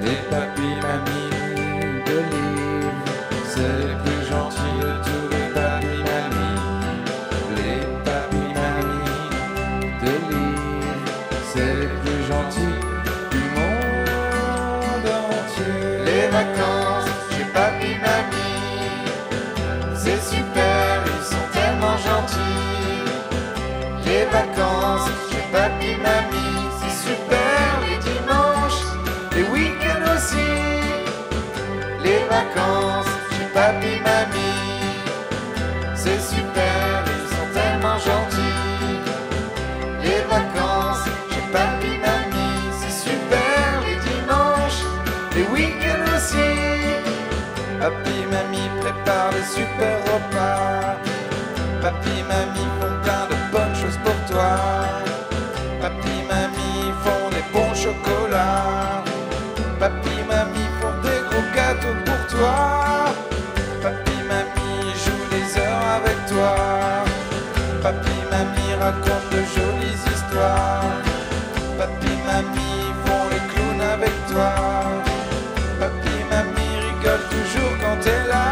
Les papis, mamies de l'île, c'est les plus gentils de tous les papis, mamies. Les papis, mamies de l'île, c'est les plus gentils du monde entier. Les vacances chez papy, mamie, c'est super, ils sont tellement gentils. Les vacances chez papy, mamie, c'est super, les dimanches, les week-ends aussi. Les vacances chez papy, mamie, c'est super, ils sont tellement gentils. Les vacances chez papy, mamie, c'est super, les dimanches, les week-ends aussi. Papy, mamie prépare des super repas. Papy, mamie font plein de bonnes choses pour toi. Papy, mamie font des bons chocolats. Papy, mamie font des gros gâteaux pour toi. Papy, mamie jouent des heures avec toi. Papy, mamie racontent de jolies histoires. Papy, mamie font les clowns avec toi. Papy, mamie rigole toujours quand t'es là.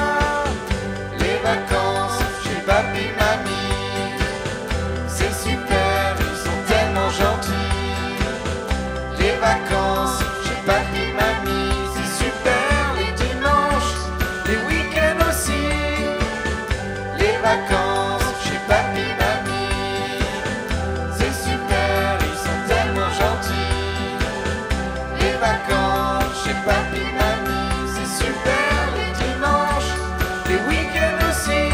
Les vacances chez papy, mamie, c'est super, ils sont tellement gentils. Les vacances chez papy, mamie, c'est super, les dimanches, les week-ends aussi. Les vacances chez papy, mamie, c'est super, ils sont tellement gentils. Les vacances chez papy, mamie, c'est super, les dimanches, les week-ends aussi.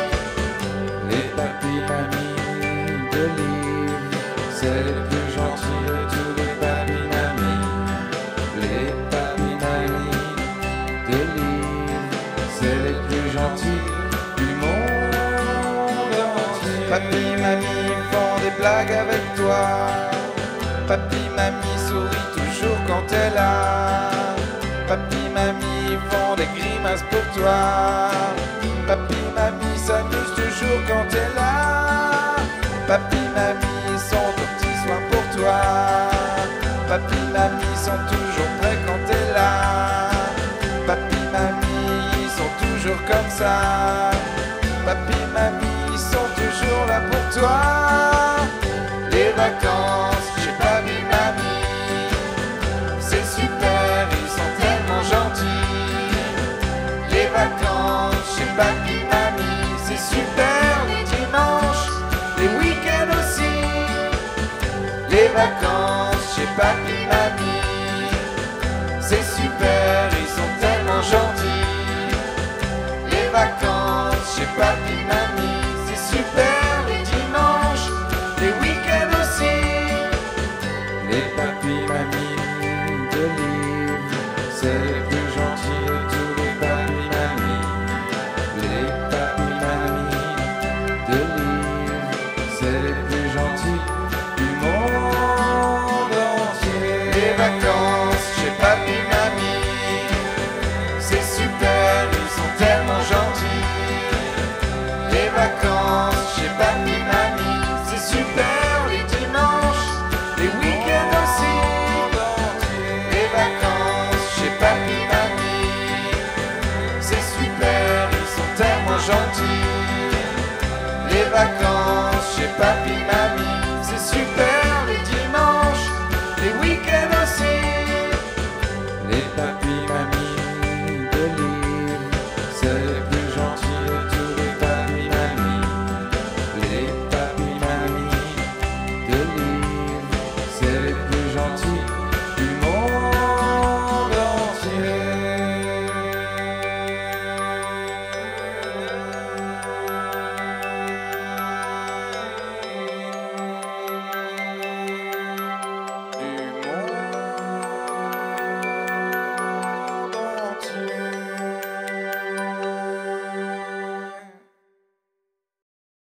Les papis, mamies de l'île, c'est les plus gentils de tous les papis, mamies. Les papis, mamies de l'île, c'est les plus gentils du monde entier. Papy, mamie font des blagues avec toi. Papy, mamie sourit toujours quand t'es là. Papy, mamie font des grimaces pour toi. Papy, mamie s'amuse toujours quand t'es là. Papy, mamie sont aux petits soins pour toi. Papy, mamie sont toujours prêts quand t'es là. Papy, mamie sont toujours comme ça. Papy, mamie sont toujours là pour toi. Les vacances chez papy, mamie, c'est super, ils sont tellement gentils. Les vacances chez papy, mamie, c'est super, les dimanches, les week-ends aussi. Les vacances chez papy, mamie, c'est super, ils sont tellement gentils. Les vacances chez papy, mamie, c'est super, les dimanches, les week-ends aussi. Les papis, mamies de l'île, c'est les plus gentils de tous les papis, mamies. Les papis, mamies de l'île, c'est les plus gentils du monde entier. Les vacances chez papy, mamie, c'est super, ils sont tellement gentils. Les vacances chez papy, mamie, c'est super, les dimanches, les week-ends aussi. Les vacances chez papy, mamie, c'est super, ils sont tellement gentils. Les vacances chez papy, mamie,